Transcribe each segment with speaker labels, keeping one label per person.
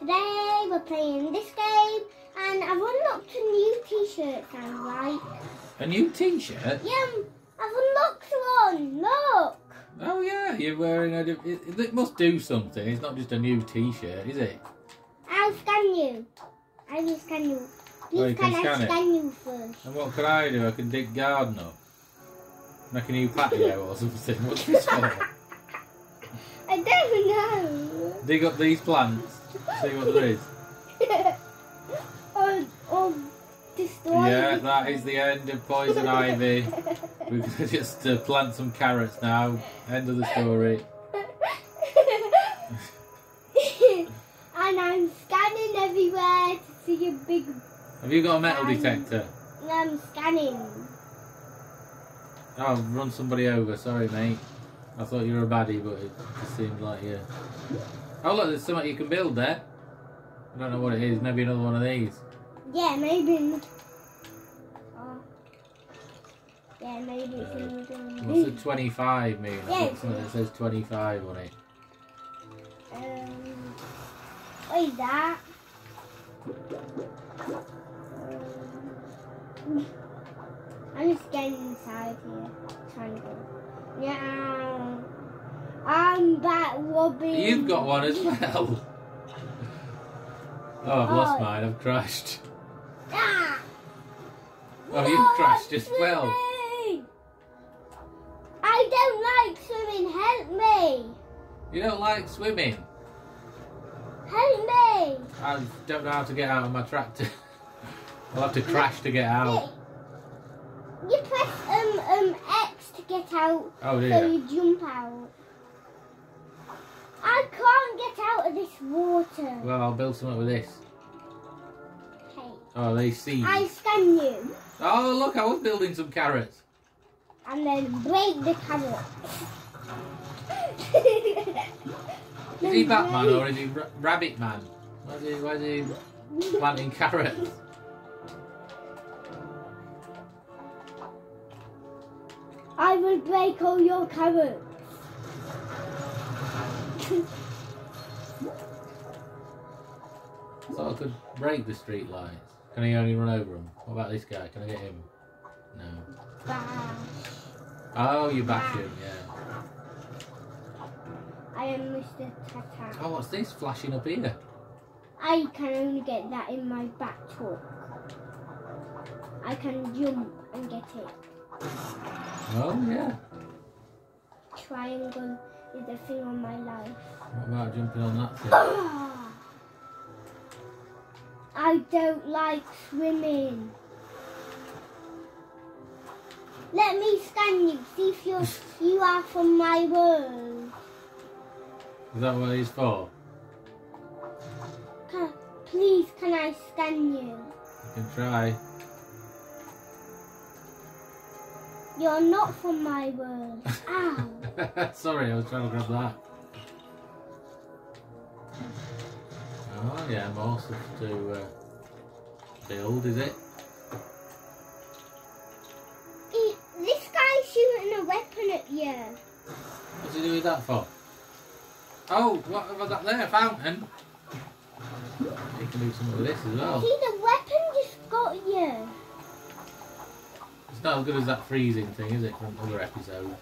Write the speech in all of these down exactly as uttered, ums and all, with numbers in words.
Speaker 1: Today we're playing this game and I've unlocked a new t-shirt, sounds like.
Speaker 2: A new t-shirt?
Speaker 1: Yeah, I've unlocked one, look!
Speaker 2: Oh yeah, you're wearing a... It, it must do something, it's not just a new t-shirt, is it?
Speaker 1: I'll scan you. I will scan you. Please
Speaker 2: Oh, you
Speaker 1: can,
Speaker 2: can
Speaker 1: I
Speaker 2: scan it?
Speaker 1: scan you first?
Speaker 2: And what can I do? I can dig garden up. Make a new patio or something. What's this for?
Speaker 1: I don't know.
Speaker 2: Dig up these plants, see what there is.
Speaker 1: or, or destroy
Speaker 2: Yeah,
Speaker 1: it.
Speaker 2: that is the end of Poison Ivy. We're going to just uh, plant some carrots now. End of the story.
Speaker 1: And I'm scanning everywhere to see a big...
Speaker 2: Have you got a metal
Speaker 1: Um,
Speaker 2: detector?
Speaker 1: I'm scanning.
Speaker 2: Oh, run somebody over. Sorry, mate. I thought you were a baddie, but it just seems like you. Oh, look, there's something you can build there. I don't know what it is. Maybe another one of these.
Speaker 1: Yeah, maybe. Oh. Yeah, maybe it's another one.
Speaker 2: What's the twenty-five mean? I've
Speaker 1: Yeah,
Speaker 2: got something that says twenty-five on it.
Speaker 1: Um, what is that? Um, I'm just getting inside here. Trying to go. Yeah. I'm back, Robin.
Speaker 2: You've got one as well. Oh, I've lost
Speaker 1: Oh.
Speaker 2: mine. I've crashed.
Speaker 1: Ah!
Speaker 2: Oh,
Speaker 1: No,
Speaker 2: you've crashed
Speaker 1: I'm
Speaker 2: as well.
Speaker 1: swimming. I don't like swimming. Help me.
Speaker 2: You don't like swimming?
Speaker 1: Help me.
Speaker 2: I don't know how to get out of my tractor. I'll have to crash to get out.
Speaker 1: You press um um X to get out,
Speaker 2: Oh
Speaker 1: so
Speaker 2: dear.
Speaker 1: you jump out. I can't get out of this water.
Speaker 2: Well, I'll build something with this.
Speaker 1: Okay.
Speaker 2: Oh, they see.
Speaker 1: I scan you,
Speaker 2: Oh, look, I was building some carrots.
Speaker 1: and then break the carrot.
Speaker 2: Is he Batman or is he ra Rabbit Man? Why is he, why is he planting carrots?
Speaker 1: I will break all your carrots.
Speaker 2: I thought I could break the street lights. Can he only run over them? What about this guy? Can I get him? No.
Speaker 1: Bash.
Speaker 2: Oh, you bash him, yeah.
Speaker 1: I am Mister Tata.
Speaker 2: Oh, what's this flashing up here?
Speaker 1: I can only get that in my back truck. I can jump and get it.
Speaker 2: Oh, yeah.
Speaker 1: Triangle is the thing on my life.
Speaker 2: What about jumping on that thing?
Speaker 1: Ah! I don't like swimming. Let me scan you, see if you're, you are from my world.
Speaker 2: Is that what he's for?
Speaker 1: Can, please, can I scan you?
Speaker 2: You can try.
Speaker 1: You're not from my world. Ow.
Speaker 2: Sorry, I was trying to grab that. Oh yeah, more stuff to uh, build, is it?
Speaker 1: He, this guy's shooting a weapon at you.
Speaker 2: What's he doing that for? Oh, what have I got there? A fountain? You can do something with this as well.
Speaker 1: See, the weapon just got you.
Speaker 2: It's not as good as that freezing thing, is it, from other episodes?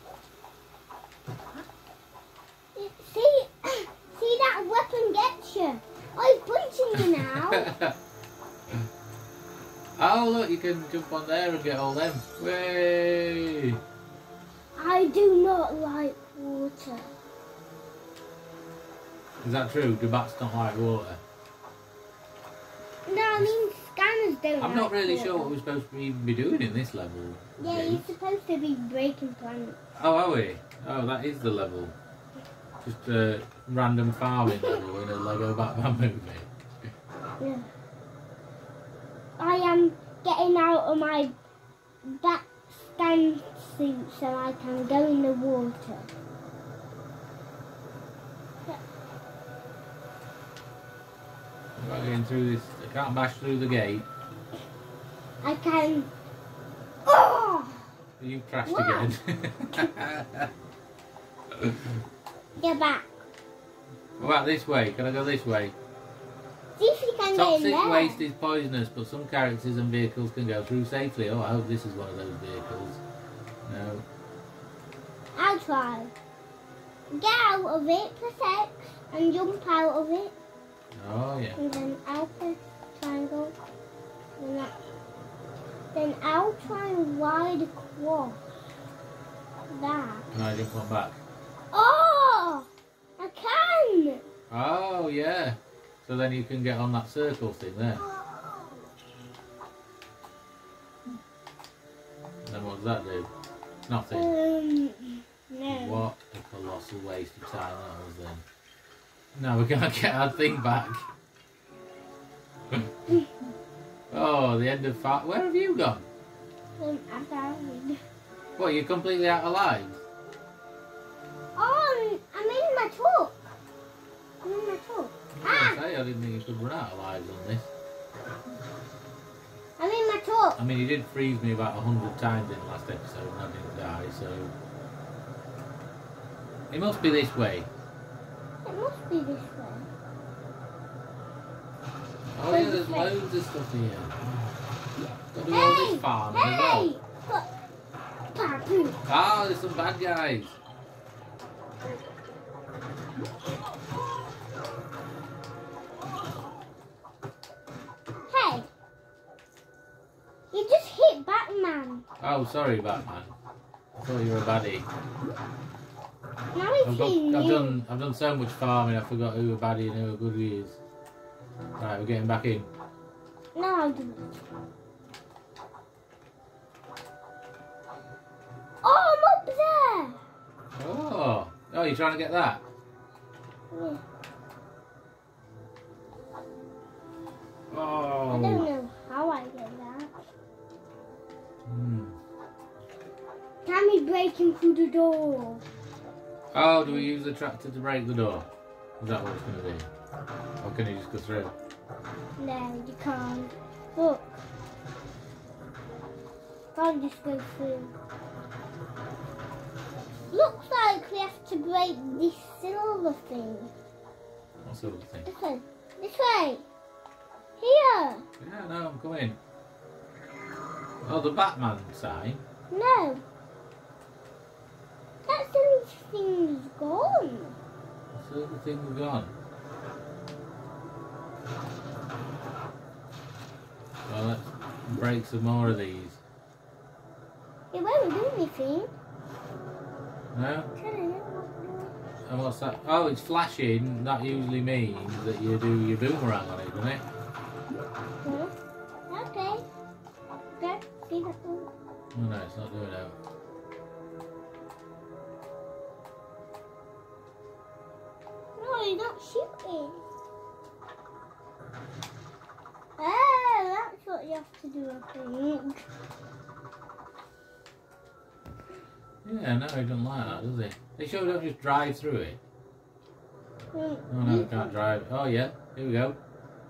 Speaker 1: See, see that weapon gets you. Oh, he's punching you now.
Speaker 2: Oh, look, you can jump on there and get all them. Way!
Speaker 1: I do not like water.
Speaker 2: Is that true? Do bats not like water?
Speaker 1: No, I mean scanners don't.
Speaker 2: I'm
Speaker 1: like
Speaker 2: not really
Speaker 1: water.
Speaker 2: sure what we're supposed to even be doing in this level.
Speaker 1: Yeah,
Speaker 2: Jake.
Speaker 1: you're supposed to be breaking plants.
Speaker 2: Oh, are we? Oh, that is the level. Just a random farming level in a Lego Batman movie.
Speaker 1: Yeah. I am getting out of my back scan suit so I can go in the water.
Speaker 2: I'm not getting through this. I can't bash through the gate.
Speaker 1: I can. Oh!
Speaker 2: You crashed
Speaker 1: What?
Speaker 2: again.
Speaker 1: Get back.
Speaker 2: What about this way? Can I go this way?
Speaker 1: can get in
Speaker 2: Toxic
Speaker 1: there.
Speaker 2: waste is poisonous, but some characters and vehicles can go through safely. Oh, I hope this is one of those vehicles. No.
Speaker 1: I'll try. Get out of it, press X, and jump out of it.
Speaker 2: Oh, yeah.
Speaker 1: And then I'll press triangle. And that. Then I'll try and ride across that.
Speaker 2: Can I jump on back?
Speaker 1: Oh! I can!
Speaker 2: Oh, yeah. So then you can get on that circle thing there. And then what does that do? Nothing.
Speaker 1: Um, no.
Speaker 2: What a colossal waste of time that was then. Now we can't get our thing back. Oh, the end of fight. Where have you gone?
Speaker 1: Um, I found.
Speaker 2: What, you're completely out of lives?
Speaker 1: Oh, I'm in my truck. I'm in my truck.
Speaker 2: I was
Speaker 1: Ah!
Speaker 2: gonna say, I didn't think you could run out of lives on this.
Speaker 1: I'm in my truck.
Speaker 2: I mean, you did freeze me about a hundred times in the last episode and I didn't die, so... It must be this way.
Speaker 1: It must be this way.
Speaker 2: Oh yeah, there's loads of stuff here. Got to do all
Speaker 1: Hey!
Speaker 2: this farm as well.
Speaker 1: Hey! Look. Papu.
Speaker 2: Ah, there's some bad guys.
Speaker 1: Hey! You just hit Batman.
Speaker 2: Oh, sorry, Batman. I thought you were a baddie.
Speaker 1: Now he's
Speaker 2: I've, got,
Speaker 1: hitting
Speaker 2: I've
Speaker 1: you.
Speaker 2: done I've done so much farming, I forgot who a baddie and who a goodie is. Right, we're getting back in.
Speaker 1: No, I'll do it. Oh, I'm up there.
Speaker 2: Oh, oh, you're trying to get that?
Speaker 1: Yeah. I don't
Speaker 2: Oh.
Speaker 1: know how I get that.
Speaker 2: Hmm.
Speaker 1: Can we break in through the door?
Speaker 2: Oh, do we use the tractor to break the door? Is that what it's going to be? Or can you just go through?
Speaker 1: No, you can't. Look. Can't just go through. Looks like we have to break this silver thing.
Speaker 2: What sort of thing?
Speaker 1: This way. This way. Here.
Speaker 2: Yeah, no, I'm coming. Oh, the Batman sign.
Speaker 1: No. That silver thing's gone.
Speaker 2: So the thing's gone. Well, let's break some more of these.
Speaker 1: It won't do anything.
Speaker 2: No?
Speaker 1: Can I know?
Speaker 2: And what's that? Oh, it's flashing. That usually means that you do your boomerang on it, doesn't it?
Speaker 1: Huh? Okay. Okay. See that one?
Speaker 2: Oh no, it's not doing it.
Speaker 1: No, you're not shooting. Oh, that's what you have to do, I think.
Speaker 2: Yeah, no, he doesn't like that, does he? They sure don't just drive through it.
Speaker 1: Mm,
Speaker 2: Oh no,
Speaker 1: you
Speaker 2: we can't drive. Oh yeah, here we go.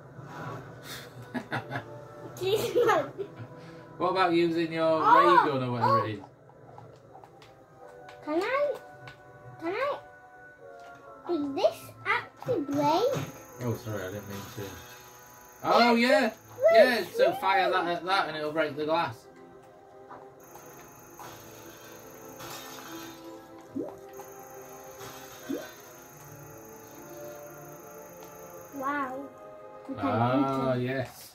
Speaker 1: This one.
Speaker 2: What about using your
Speaker 1: Oh,
Speaker 2: ray gun or whatever
Speaker 1: oh.
Speaker 2: it is?
Speaker 1: Can I? Can I? Does this actually break?
Speaker 2: Oh, sorry, I didn't mean to. Oh yeah, yeah. So fire that at that, and it'll break the glass.
Speaker 1: Wow. Okay,
Speaker 2: Ah,
Speaker 1: okay.
Speaker 2: yes.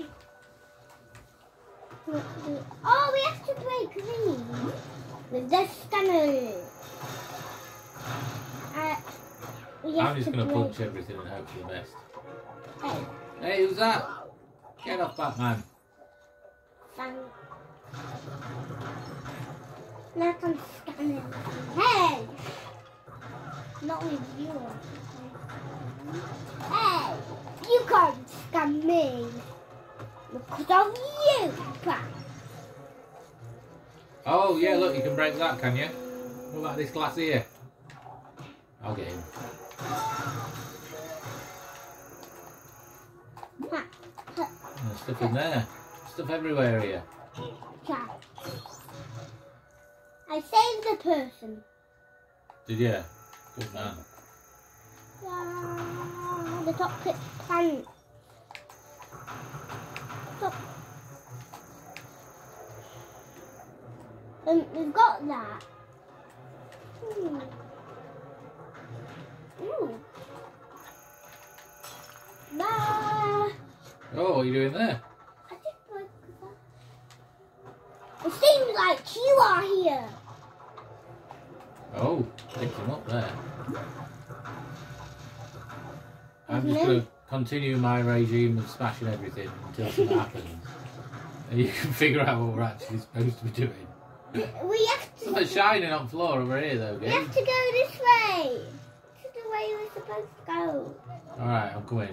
Speaker 1: Oh, we have to break these with the scanner. Uh, we have
Speaker 2: I'm just
Speaker 1: to
Speaker 2: gonna
Speaker 1: break.
Speaker 2: punch everything and hope for the best.
Speaker 1: Hey,
Speaker 2: Hey, who's that? Get off, Batman.
Speaker 1: thank. Now I can scan it. Hey! Not with you. Hey! You can't scan me. Because of you, Pat.
Speaker 2: Oh yeah, look, you can break that, can you? What about this glass here? I'll get him.
Speaker 1: Ha, ha,
Speaker 2: There's stuff in there. Stuff everywhere here.
Speaker 1: ha. I saved the person.
Speaker 2: Did you? Good man.
Speaker 1: Ah, the toxic plant. Stop. Um, we've got that. Hmm. Ooh. Nah.
Speaker 2: Oh, what are you doing there?
Speaker 1: I just like that. It seems like you are here.
Speaker 2: Oh, picked him up there. I'm
Speaker 1: Isn't
Speaker 2: just
Speaker 1: it?
Speaker 2: going to continue my regime of smashing everything until something happens. And you can figure out what we're actually supposed to be doing.
Speaker 1: We have to.
Speaker 2: Something's shining on the floor over here though,
Speaker 1: We
Speaker 2: guys.
Speaker 1: have to go this way. This is the way we're supposed to go.
Speaker 2: Alright, I'm coming.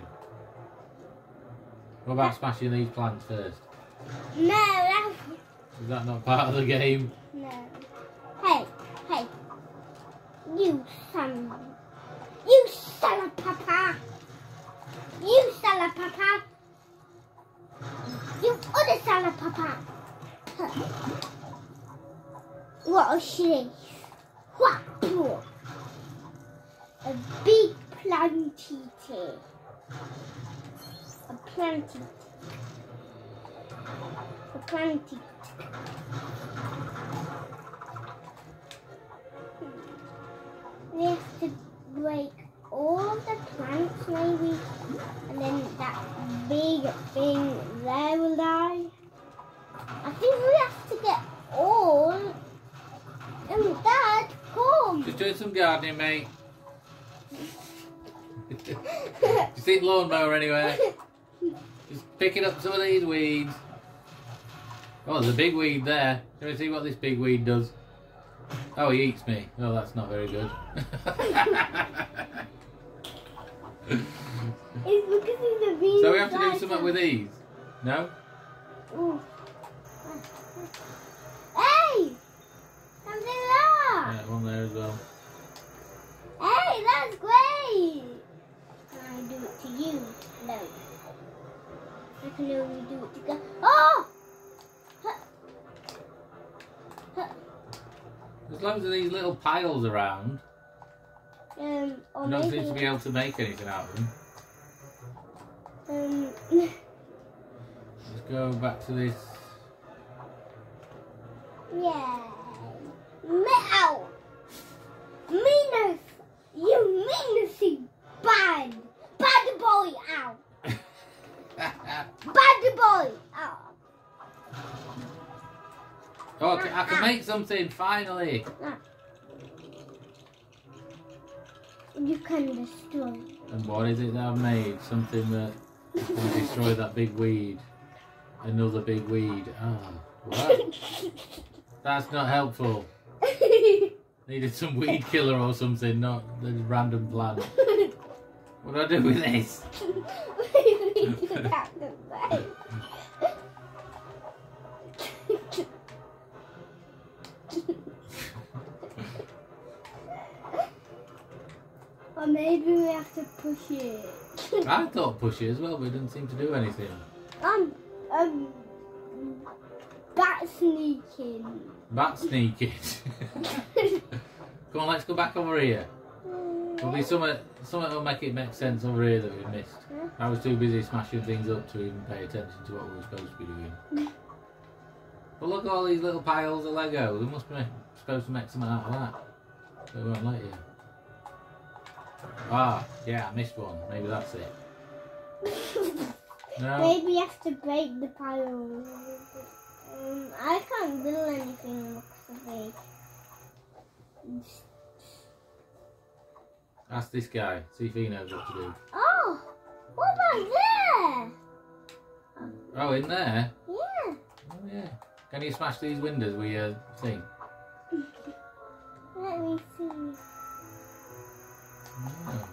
Speaker 2: What about smashing these plants first?
Speaker 1: No, that's
Speaker 2: Is that not part of the game?
Speaker 1: no. Hey, hey. You son. You son of papa. You son of papa. You other son of papa. Huh. What a shit. What? A big planty. A planty. A planty. We have to break all of the plants maybe, and then that big thing there will die. I think we have to get all. And Dad, come.
Speaker 2: Just doing some gardening, mate. You see the lawnmower anywhere? Just picking up some of these weeds. Oh, there's a big weed there. Can we see what this big weed does? Oh, he eats me. Oh, that's not very good.
Speaker 1: It's because he's a bee.
Speaker 2: So we have to do something with these? No?
Speaker 1: Ooh. Hey! Something there!
Speaker 2: Yeah, one there as well.
Speaker 1: Hey, that's great! Can I do it to you? No. I can only do it to go. Oh! Huh. Huh.
Speaker 2: There's loads of these little piles around.
Speaker 1: Um, or
Speaker 2: You don't
Speaker 1: maybe.
Speaker 2: seem to be able to make anything out of them.
Speaker 1: Um.
Speaker 2: Let's go back to this.
Speaker 1: Yeah. Meow. Meanness. You meannessy bad. Bad boy. Ow. Bad boy. Ow.
Speaker 2: Oh, I can, I can make something, finally.
Speaker 1: You can destroy.
Speaker 2: And what is it that I've made? Something that can destroy that big weed. Another big weed. Ah, wow. That's not helpful. Needed some weed killer or something, not the random plant. What do I do with this?
Speaker 1: Or maybe we have to push it.
Speaker 2: I thought push it as well, but it didn't seem to do anything.
Speaker 1: Um, um, bat sneaking.
Speaker 2: Bat sneaking. Come on, let's go back over here. There'll be something, something that'll make it make sense over here that we missed.
Speaker 1: Huh?
Speaker 2: I was too busy smashing things up to even pay attention to what we were supposed to be doing. But look at all these little piles of Lego. We must be supposed to make something out of that. But we won't let you. Ah, yeah, I missed one. Maybe that's it. No?
Speaker 1: Maybe we have to break the pile. Um, I can't do anything looks like.
Speaker 2: Ask this guy. See if he knows what to do.
Speaker 1: Oh, what about there?
Speaker 2: Oh, in there?
Speaker 1: Yeah.
Speaker 2: Oh, yeah. Can you smash these windows with your thing?
Speaker 1: Let me see.
Speaker 2: Oh.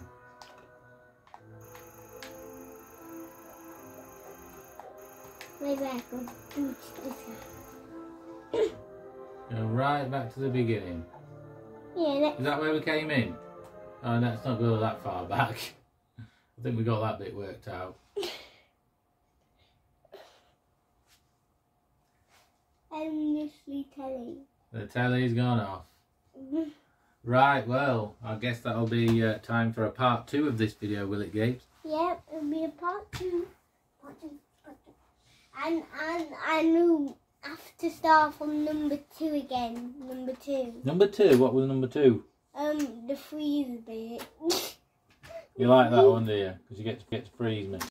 Speaker 1: Maybe I could do this.
Speaker 2: Go right back to the beginning.
Speaker 1: Yeah, that,
Speaker 2: Is that where we came in? Oh, let's not go that far back. I think we got that bit worked out.
Speaker 1: endlessly telly.
Speaker 2: The telly's gone off. Right, well, I guess that'll be uh, time for a part two of this video, will it, Gabes?
Speaker 1: Yep, it'll be a part two. Part two, part two. And and I knew I have to start from number two again. Number two.
Speaker 2: Number two. What was number two?
Speaker 1: Um, the freeze bit.
Speaker 2: You like that one, do you? Because you get to get to freeze me.